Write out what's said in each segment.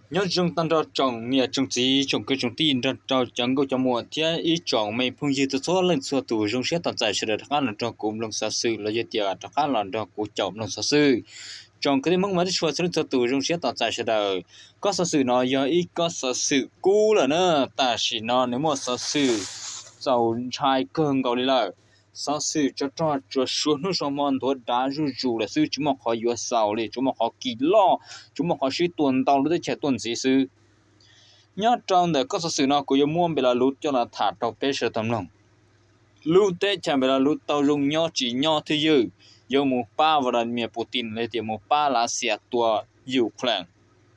nhớ trong tăng ra trồng nhà trồng gì trồng cây trồng tin ra trồng chẳng có cho mùa thế ý trồng mấy phong gì từ số lên số tuổi trong xét tận tại sẽ được khá là cho cùng lòng xã sự là giới thiệu khá là cho cụ chồng lòng xã sự trong cái mức mà số sẽ số tuổi trong xét tận tại sẽ được có xã sự nó do ý có xã sự cũ là nữa ta chỉ nó nếu mà xã sự giàu trai cơn gọi là xã sự cho số nó số mòn thôi đã rủ là sự chúng mà khó yêu sầu đi chúng mà khó kỳ lo chúng mà họ suy tuần tàu lúc trẻ tuần gì sư nhớ trong để có sự nào của yêu muốn bị là lút cho là thả tàu bé sợ tầm lòng lút tết chẳng bị là lút tàu dùng nhỏ chỉ nhỏ thứ dư yêu một ba và đàn miền Putin lấy tiền một ba là xẻ tua Ukraine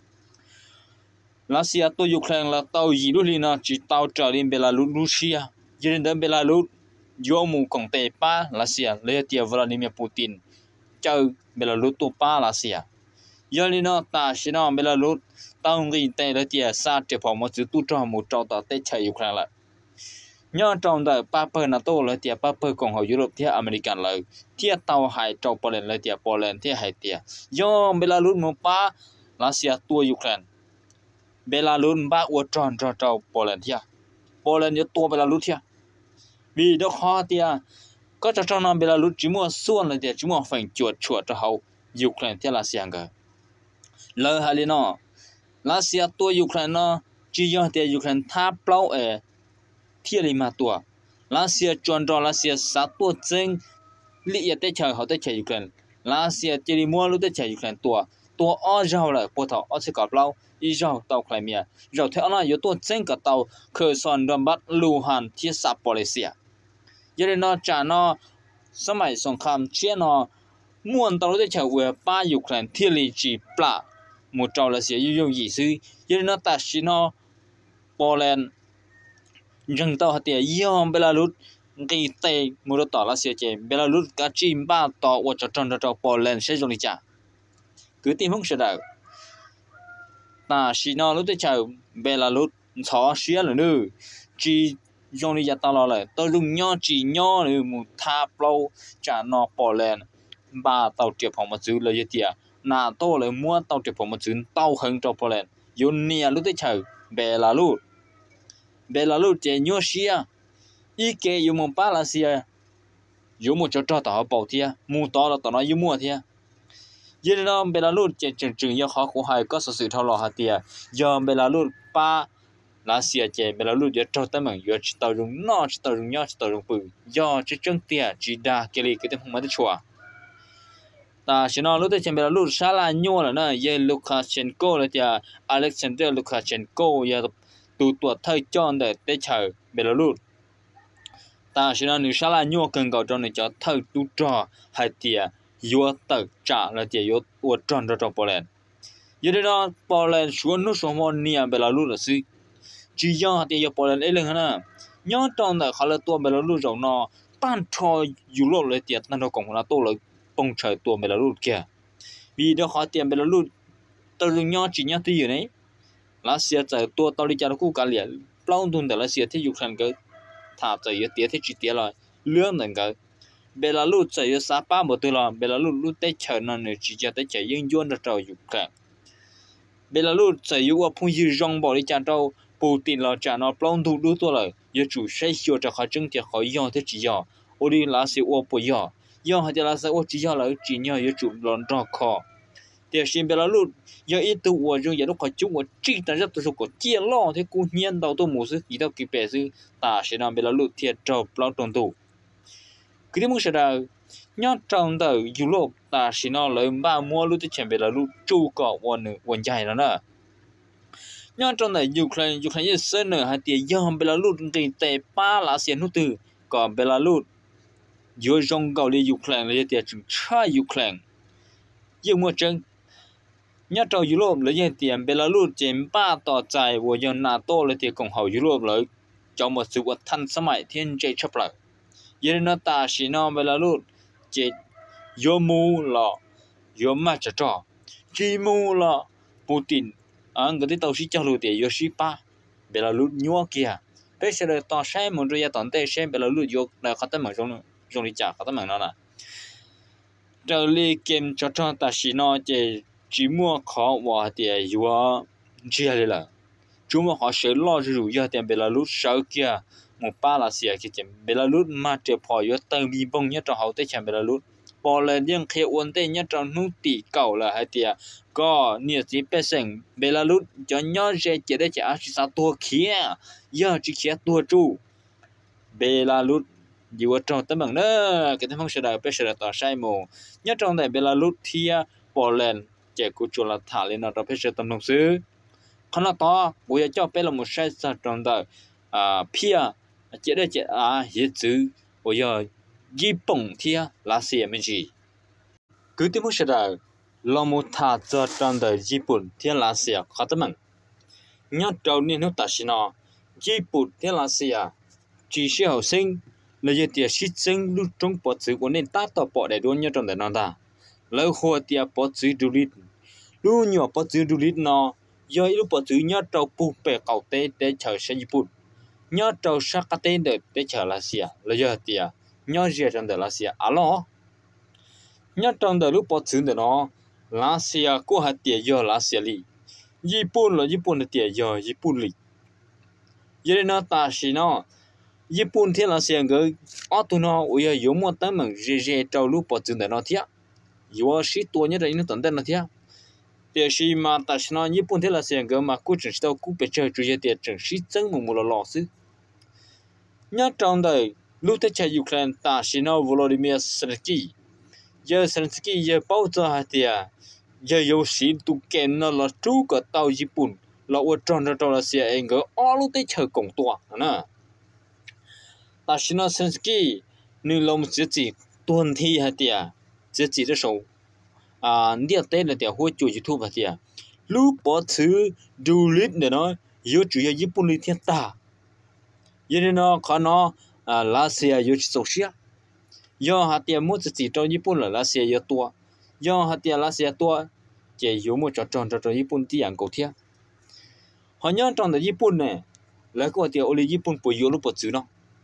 là xẻ tua Ukraine là tàu gì lúc nào chỉ tàu trở đến Belarus Russia giờ đến Belarus yêu một công ty ba là xẻ lấy tiền Vladimir Putin chơi Belarus tua ba là xẻ giờ đi nó ta chỉ nó Belarus tao nghĩ tệ là tiền sa chế phẩm một chữ tu cho một trâu tao tết chạy Ukraine lại nhớ trong đời Papa NATO là tiền Papa cộng hòa Europe thì America lại tiền tàu hải trâu Poland là tiền Poland thì hải tiền do Belarus một ba là xe tua Ukraine Belarus ba uất tròn cho trâu Poland thì Poland nhớ tua Belarus thì vì đó khó tiền có cho trong năm Belarus chỉ mua xuân là tiền chỉ mua phải chuột cho hậu Ukraine thì là xe ngờ lời hay nó là xe tua Ukraine nó chỉ do tiền Ukraine tháp lâu ở thiên lý mà tua là xe chọn rồi là xe sát tua chân lý tế chờ họ tế chờ Ukraine là xe chỉ đi mua lúc tế chờ Ukraine tua ở rau lại bộ thọ ở sẽ gặp lâu ý rau tàu Crimea rau theo nó yếu tua chân cả tàu khởi son Donbass Luhansk thiết sạp Policia giờ nó trả nó sớm mai song kham chiến nó muốn tàu tế chờ về ba Ukraine thiên lý chỉ bạ một trâu là sẽ dùng gì sư giờ nó ta chỉ nó Poland rừng tàu hạt tiền yom Belarus cái tây một tàu là sẽ chơi Belarus cả chim ba tàu ở cho Poland sẽ dùng đi chả cứ tìm hướng sẽ được ta chỉ nó lúc tới chào Belarus xóa xía rồi nữa chỉ dùng đi chả tàu là tàu dùng nhỏ chỉ nhỏ nữa một tháp lâu chả nó Poland ba tàu tiếp phòng một chữ là gì tiền NATO là mua tàu tiếp phòng một chữ tàu hơn cho Poland Unia lúc tới chào Belarus chế nhau xia ý kiến yêu một ba là xia yêu một cho tàu bảo thia mua to là tàu nó yêu mua thia giờ nó Belarus chế chừng yêu khó của hai có sự thao lò hạt thia giờ Belarus ba là xia chế Belarus giờ cho tới mình giờ tàu dùng nó tàu dùng nhau tàu dùng bự giờ chỉ chân tia chỉ đa cái gì cái tên không mấy chua ta chỉ nói lúc tới trên Belarus khá là nhiều là nó giờ Lukashenko là thia Alexander Lukashenko giờ tụ tuột thời chọn để tới chờ Belarus ta chỉ nói nếu sao là nhiều cần cầu trong này cho thời tụ trò hay tiền yếu tự trả là tiền yếu uất tròn cho Poland giờ đó Poland xuống nước số một nia Belarus là gì chỉ do tiền yếu Poland ấy lên hả nhớ trong là khá là tua Belarus rồi nó tan cho Europe là tiền tan cho cộng là tôi là bông trời tua Belarus kia vì đó khó tiền Belarus tôi dùng nhau chỉ nhau tí gì đấy là xe chạy tua tàu đi chợ cũng cả liền lâu tuần để là xe thì Ukraine cái tháp chạy tiệt thì chỉ tiệt rồi lương này cái Belarus chạy xa ba một từ là Belarus lúc tới chờ nó này chỉ cho tới chạy yên yuan được rồi Ukraine Belarus chạy yếu qua phong dư rong bỏ đi chợ đâu Putin là chợ nó lâu tuần đủ tuổi rồi giờ chủ sẽ hiểu cho họ chứng thì họ yêu thế chỉ yêu ở đi là sẽ ô bồi yêu hay là sẽ ô chỉ yêu là chỉ nhau giờ chủ lon trò kho thì xin Belarus giờ ít tu ở trong giờ nó khỏi chúng ở chỉ ta rất tôi có chia lo thế cô nhiên đầu tôi một sự gì đâu kịp bề sự ta sẽ làm Belarus thiệt trâu bao tuần tu cái mức sẽ là nhớ trong đời Europe ta sẽ nói lời ba mua lúc tới chuyện Belarus chu cọ quần dài đó nè nhớ trong đời Ukraine sơn nữa hay tiền do Belarus cái tệ ba là xe nút từ còn Belarus giữa trong cầu đi Ukraine là tiền chừng trái Ukraine nhưng mà chân nhớ trong Europe là những tiền Belarus trên ba tòa chạy của dân NATO là tiền cộng hòa Europe lại trong một sự vật thân sớm mai thiên chế chấp lại giờ nó ta chỉ nói Belarus chế do mu là do mà cho chỉ mu là Putin người ta chỉ cho lưu tiền do ship ba Belarus nhua kia bây giờ là ta xem một rồi toàn tệ xem Belarus do là khát tấm trong đi trả khát tấm nó nè trở lại kem cho ta chỉ nói chế chỉ mua khó và tiền chia là chúng mà họ sẽ lo rủi ro tiền Belarus sau kia một ba là xia cái tiền Belarus mà chỉ bỏ vô tầng bị bong nhất trong hậu tới chẳng Belarus bỏ lên những khi ổn định nhất trong nút tỷ cầu là hai tiền có nhiều gì bây giờ Belarus cho nhau chỉ để trả chỉ sao tua kia giờ chỉ kia tua chủ Belarus dù trong tấm bằng nữa cái tấm phong sẽ đại bây giờ tỏ sai mù nhất trong này Belarus thì bỏ lên chỉ của chủ là thả lên nó bây giờ tầm đồng xứ khán là to bây giờ cho bé là một sai sa trong đời pia chỉ để chỉ hiện chữ bây giờ Nhật Bản thì là gì mình gì cứ tìm một sự đời là một thà cho trong đời Nhật Bản thì là gì khó tấm bằng nhớ đầu tiên nó ta xin nó Nhật Bản thì là gì chỉ sẽ học sinh là giờ thì sĩ sinh lúc trong bộ chữ của nên ta tập bộ để đón nhớ trong đời nó ta lâu hồi thì bộ chữ du lịch lúc nhỏ bộ chữ du lịch nó giờ lúc bộ chữ nhớ trâu bù bè cầu tê để chờ sang Nhật Bản nhớ trâu sắc cái tên để chờ là gì là giờ thì nhớ gì trong đời là gì alo nhớ trong đời lúc bộ chữ để nó là gì của hạt tiền giờ là gì li Nhật Bản là Nhật Bản là tiền giờ Nhật Bản li giờ nó ta xin nó Nhật Bản thì là gì người ở tụi nó bây giờ有么当门日照路保证的那天有许多年的人等待那天แต่是嘛但是呢日本ที่ละเสียงก็มากู只知道กู被这主要的正是真木木了老师伢长的路在在乌克兰但是呢 Volodymyr Zelensky giờ Zelensky giờ bao giờ hả tiệt giờ有时都见了了诸个到日本了我长着到了些人个路在chờ工作呢但是呢 Zelensky 你老母自己短期hả tiệt自己的手你在那点会做 YouTube hả tiệt lúc bỏ thứ du lịch để nó yếu chủ yếu Nhật Bản thiên ta cho nên nó có nó là xe yếu sầu xia do hạt tiền mua chỉ trong Nhật Bản là xe yếu tua do hạt tiền là xe tua chỉ yếu một tròn Nhật Bản thì ăn cầu thiệt họ nhớ trong Nhật Bản này là có tiền ở Nhật Bản bồi yếu lúc bỏ chữ nó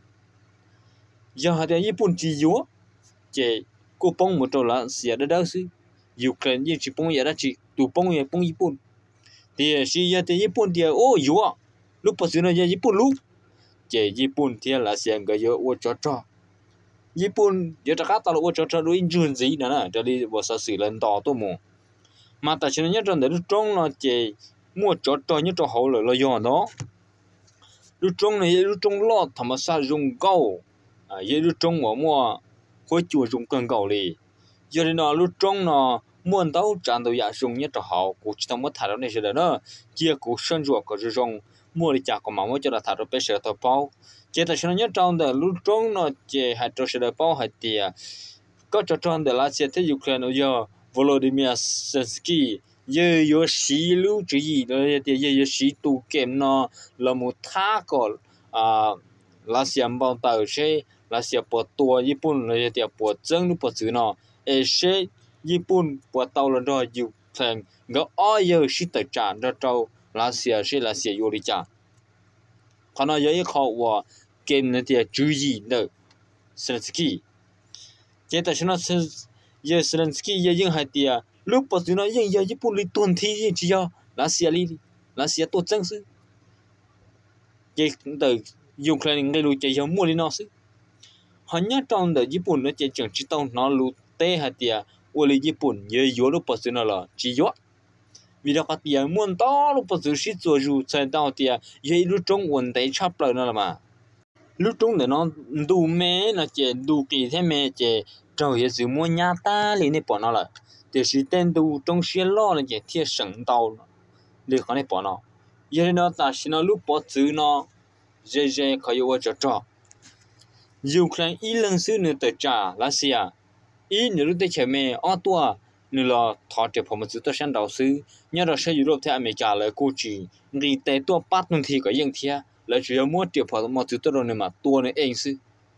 do hạt tiền Nhật Bản chỉ yếu chỉ cô bông một trò là xe đó đâu xí Ukraine chỉ bông vậy đó chỉ tụ bông vậy bông Nhật Bản thì khi giờ thì Nhật Bản thì yếu lúc bỏ chữ nó Nhật Bản lúc chỉ Nhật Bản thì là xe cái yếu ở trò Nhật Bản giờ ta cắt tao là cho đối ứng gì nữa cho đi bộ sản xuất lên tàu tôi mua mà tại sao nhất trong đấy lúc trong nó chỉ mua cho nhất cho hậu là do nó lúc trong này lúc trong lo thầm mà sao dùng câu giờ lúc trong mà mua khối chùa dùng cần cầu đi giờ thì nó lúc trong nó muốn đâu chán đâu giả dùng nhất cho hậu cũng chỉ thầm mất thải đó này sẽ đó chia cũng sinh ruột có dùng mua đi chả có mà mua cho là thải đó bây giờ tao bao chỉ tại sao nhất trong đời lúc trong nó chỉ hai trò sẽ được bao hai tiền có trò trong đời là chỉ thấy Ukraine giờ Volodymyr Zelensky giờ có sĩ lưu chỉ gì đó thì giờ có sĩ tu kém nó là một thá có là xem bao tờ sẽ là xem bộ tua Nhật Bản là thì bộ chân lúc bộ chữ nó sẽ Nhật Bản bộ tàu là đó Ukraine có ai giờ sĩ tự trả đó trâu là xem vô đi trả còn nó giờ khó và game này thì chú ý nữa Zelensky chỉ tại sao nó giờ Zelensky giờ những hai tia lúc bắt đầu nó những giờ Nhật Bản tuần thì chỉ là xe tốt chân sự chỉ từ Ukraine ngay lúc chỉ giờ mua đi nó sự họ nhớ trong đời Nhật Bản nó chỉ chẳng chỉ tao nó lúc tê hai tia ở lại Nhật Bản giờ giờ lúc bắt đầu nó là chỉ giờ vì đó các tia muốn to lúc bắt đầu sẽ做入才到tia giờ lúc trong vấn đề chấp lại nó là mà lúc trong này nó đủ mẹ là chỉ đủ kỳ thế mẹ chỉ trâu hiện sự mua nhà ta liền này bỏ nó lại để sự tên đủ trong xe lo là chỉ thiết sẵn tàu để có này bỏ nó giờ nó ta xin nó lúc bỏ chữ nó dễ có yêu cho Ukraine ít lần xưa nữa tới trả là gì ít nữa lúc tới chơi mẹ ở tua nữa là thọ trẻ phòng một chữ tới sang đầu xứ nhớ là sẽ Europe thì America là cô chỉ người tới tua bắt luôn thì có những thiệt là chủ yếu mua tiền phổ một thứ tốt rồi mà tua này anh sư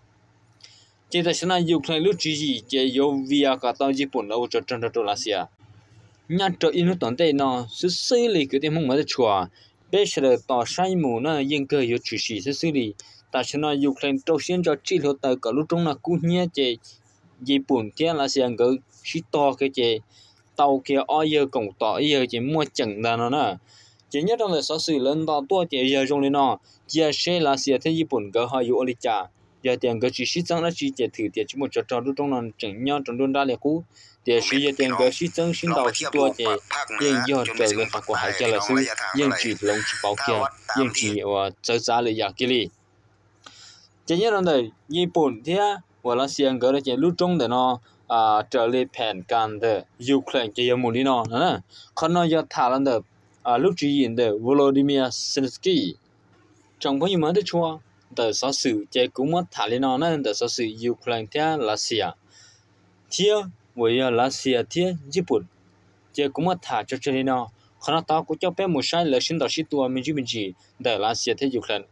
chỉ tại sao Ukraine lúc chỉ chỉ yêu via cả tàu Nhật Bản là cho chân cho là gì nhát cho in nó tận đây nó xử lý cái tiền mong mà chùa bây giờ tàu sai mù nó yên cơ yêu chủ sĩ xử lý tại sao Ukraine đầu tiên cho chỉ hiệu tới cả lúc trong là cũng nhớ chỉ Nhật Bản thì là gì cái chỉ to cái chỉ tàu kia ở giờ cũng to giờ chỉ mua chẳng là nó nè chỉ nhất trong đời số sự lớn to tua chỉ giờ trong nó giờ sẽ là sẽ thấy Nhật Bản có hai yếu lý trả giờ tiền cái chỉ rằng là chỉ thử tiền chỉ một trò lúc trong nó chỉnh nhau trong đôn đa liệt cũ tiền sử giờ tiền cái chỉ rằng xin đầu tua tiền nhưng giờ trời lên phạt của hải cho là sư nhưng chỉ lông chỉ bảo kia nhưng chỉ chơi giá là giả kia đi chỉ nhất trong đời Nhật Bản thì và là xem cái là lúc trong đời nó trở lại phản can de Ukraine cái gì muốn đi nó nè còn nó giờ thả lên de lúc chỉ nhìn de Volodymyr Zelensky trong bao nhiêu mấy đứa chua de số sự cái cũng mất thả lên nó nè de số sự Ukraine theo Russia theo với Russia theo Nhật Bản cái cũng mất thả cho lên nó còn nó tao cũng cho bé một sai là xin tao xin tua mình chỉ de Russia theo Ukraine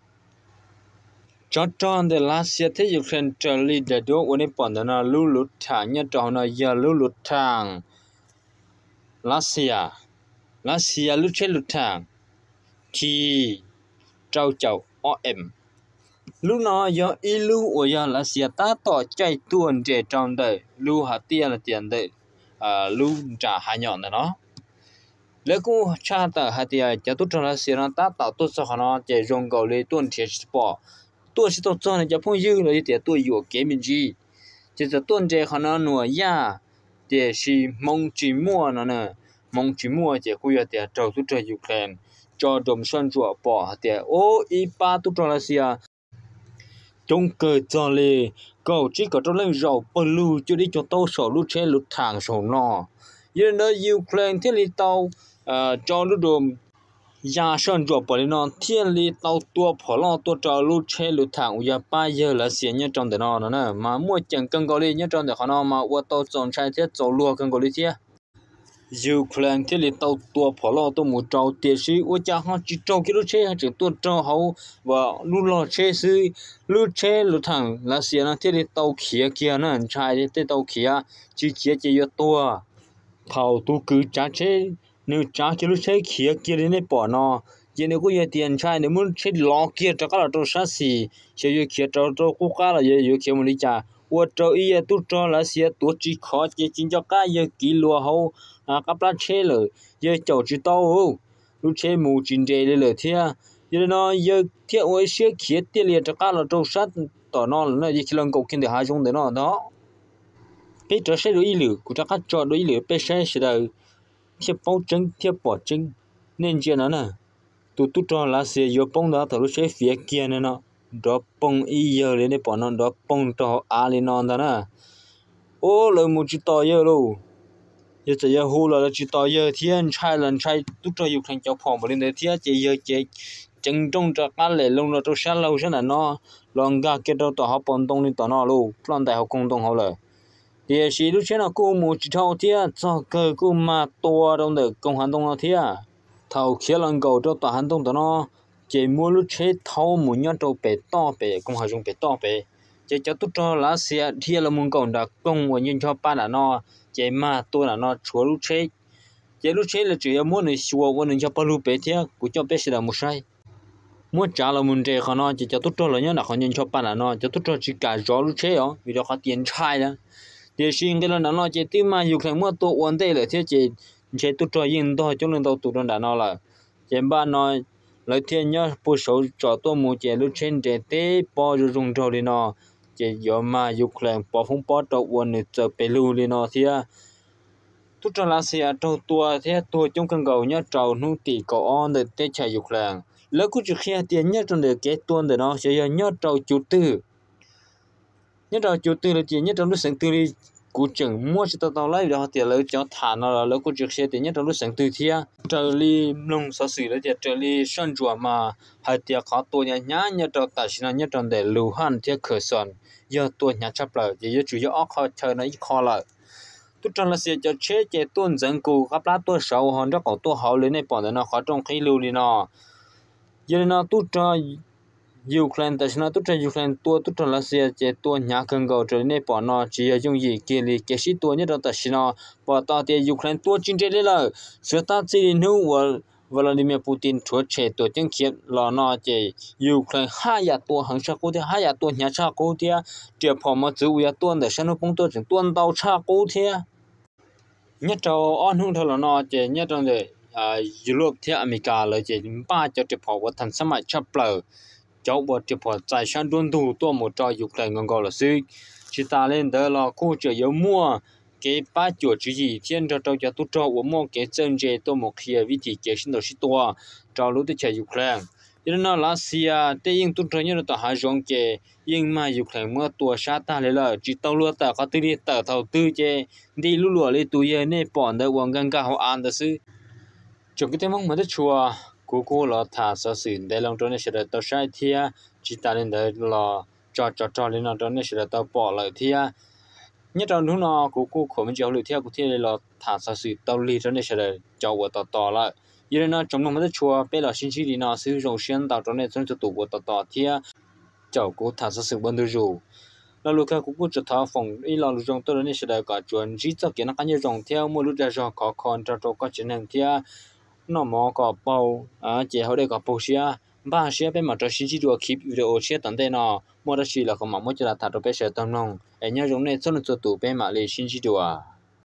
cho de Russia theo Ukraine trở lại de đóวันนี้ปอนนะลู่ลุทางเนี่ยจอนะอย่าลู่ลุทางRussiaลู่เชลุทางที่เจ้าOMลู่เนาะอย่าอีลู่ว่าRussiaตาต่อใจตัวเจจองได้ลู่หาเตียละเตียนได้ลู่จ่าหาหย่อนเนาะแล้วกูชาติหาเตียจะตุจรัสเซียตาต่อตัวสขเนาะเจจงเกาเลยต้นเทียสปอตัวที่ตัวจ้างจะพุ่งยืนเลยแต่ตัวอยู่เกมิจีจะต้นเจขนาดหนัวยาแต่是มงจีมัวนั่นน่ะมงจีมัวจะคุยแต่เจ้าตุจยูเครนจอดมส่วนจัวปอแต่โออีปาตุจรัสเซียจงเกิดจอเลยก็จีก็ต้องเล่นเราปลูจะได้จะโตสอลุเชลุทางสนอยันเดยูเครนที่ลิตาจอลุดมยาส่วนจัวปลินอนเทียนลีเตาตัวพอลอตัวจอลูเชลุทางอุยาป้ายเยอะละเสียเนี่ยจอนแต่นอนนะมามั่วจังกังกอลีเนี่ยจอนแต่ขนอมาว่าตัวจอนใช้เทียจอลัวกังกอลีเทียยูเครนที่ลีเตาตัวพอลอตัวหมูจอเตียซีว่าจะหาจิตจอกิโลเชหาจิตตัวจอเขาว่าลูลอเชซื้อลูเชลุทางละเสียนะที่ลีเตาเขียเกียนั่นใช่ที่เตาเขียจีเขียจะเยอะตัวเผาตัวคือจ้าเชnếu cha cái lúc chơi kia đến đây bỏ nó giờ nếu có giờ tiền trai nếu muốn chơi lò kia cho các là trâu sát xì chơi kia trâu cố cá là giờ kia một lý cha và trâu ý tu trâu là xia tu chỉ khó chơi chính cho cá giờ kỹ lúa hậu các lá chơi rồi giờ chậu chỉ tao lúc chơi mù chín chế rồi thế giờ nó giờ thiết với xia kia tiền liền cho các là trâu sát tỏ nó là giờ khi lần cầu kinh để hai trong đấy nó đó cái trò chơi đối lửa của các trò đối lửa pe xe sẽ đời thiệp bao trứng thiệp bỏ trứng nên chuyện đó nè tụt cho là sẽ vô bông đó thằng lúc chơi phía kia nè nó đó bông y giờ lên để bỏ nó đó bông cho lên nó đó nè ô lời một chữ to giờ luôn giờ chỉ giờ hú là chữ to giờ thiên trai lần trai tụt cho yêu thành cháu phòng vào lên để thiên chỉ giờ chỉ trứng trong cho cá lẻ lông nó cho sát lâu thế là nó lòng gà kia đâu tao học bông tông lên tao nó luôn lòng đại học công tông học lời thì chỉ lúc trước là cô một chỉ thâu thia cho cơ cô mà to trong được công hành động nó thia thâu kia lần cầu cho tòa hành động nó chỉ mua lúc trước thâu một nhát trâu bể to bể công hành dùng bể to bể chỉ cho tốt cho lá xe thia là muốn cầu đặc công và nhân cho ba là nó chỉ mà tôi là nó chúa lúc trước là chỉ muốn người xua và người cho ba lúc bể thia của cho bể sẽ là một sai muốn trả là muốn chơi họ nó chỉ cho tốt cho là nhớ là họ nhân cho ba là nó cho tốt cho chỉ cả gió lúc trước đó vì đó có tiền trai đó thì xin cái lần đó nó chỉ tìm mà dù kháng mua tổ ổn định là thế chỉ tụt cho yên thôi trong lần đầu tụt trong đã nó là chỉ ba nói lời thiên nhớ bố số cho tôi mua chỉ lúc trên để té bỏ rồi dùng trâu đi nó chỉ giờ mà dù kháng bỏ phong bỏ trâu ổn định giờ bị lưu đi nó thì tụt trong là xe trâu tua thế tua trong căn cầu nhớ trâu nu tỉ cầu on để té chạy dù kháng lỡ cứ chỉ khi tiền nhớ trong để cái tuần để nó sẽ nhớ trâu chủ tư nhất là chủ tư là chỉ nhất trong lúc sáng tư đi cụ chừng mua cho tao lấy đó tiền lấy cho thả nó là cụ trực xe tiền nhất trong lúc sáng tư thia trở đi nông sản sử là tiền trở đi sản xuất mà hai tiền khóตัวnhá nhất trong tài chính nhất trong để lưu hành tiền khởi sản giờตัวnhá chấp lại giờ chủ yếu ở kho chờ nó ít kho lại tôi trong là sẽ cho chế chế tuần dân cụ các lá tôi sáu hơn đó còn tôi hậu lên này bỏ nó khó trong khi lưu đi nó giờ nó tôi cho Ukraine tại sao tụt ra Ukraine tua tụt ra Russia chế tua nhà cần cầu trở nên bỏ nó chỉ dùng gì kia li cái gì tua nhất là tại sao bỏ ta thì Ukraine tua chính trị là sự ta chỉ nu Vladimir Putin chúa chế tua chính khiết là nó chỉ Ukraine hai nhà tua hàng sa cố thì hai nhà tua nhà sa cố thì chỉ bỏ mà giữ nhà tua để sang nó phong tua chính tua tàu sa cố thì nhất trâu on hung thôi là nó chỉ nhất trong để Europe theo Americaเลยchỉ ba cho tiếp họ thành sớm mai chấp lờ cháu bộ tiếp họ tài sản đồn thủ tua một trò Ukraine ngon gọi là sư chỉ ta lên đó là khu chợ yếu mua cái ba chuột chỉ gì thiên cho tu trò của mua cái chân dê tua một kia vị trí cái sinh đồ sĩ tua trò lúc tới chợ Ukraine cho nên là Russia để những tu trò như là tao hai giống cái nhưng mà Ukraine mua tua sát ta lên là chỉ tao luôn tao có tư đi tao thầu tư chơi đi lú lúa lên tụi giờ này bọn đó uống gần cả họ ăn đó sư chúng cái mong mà chùa cô là thả sở sử để lòng trốn này sẽ được tao sai thia chỉ ta lên đấy là cho lên lòng trốn này sẽ được tao bỏ lại thia nhất trong lúc nào cô của mình chịu lựa theo của thia là thả sở sử tao li trốn này sẽ được cho của tao lại vậy nên trong lòng mà chùa bây giờ xin chỉ đi nào sử dụng xuyên tao trốn này trong cho tụ của tao thia cháu cô thả sở sử bên đưa rủ là lúc khác cũng chỉ thao phòng ý là lúc trong tôi này sẽ được cả chuẩn chỉ cho cái nó cá nhân dòng theo mua lúc ra cho có con cho có chức năng thia nó mò có bao chỉ họ đây có bao xia ba xia bên mặt cho xin chỉ được keep video xia tận đây nó mua đó chỉ là có mong muốn cho là thằng đó bé sẽ tâm lòng em nhớ giống này cho nó cho tụ bên mà lấy xin chỉ được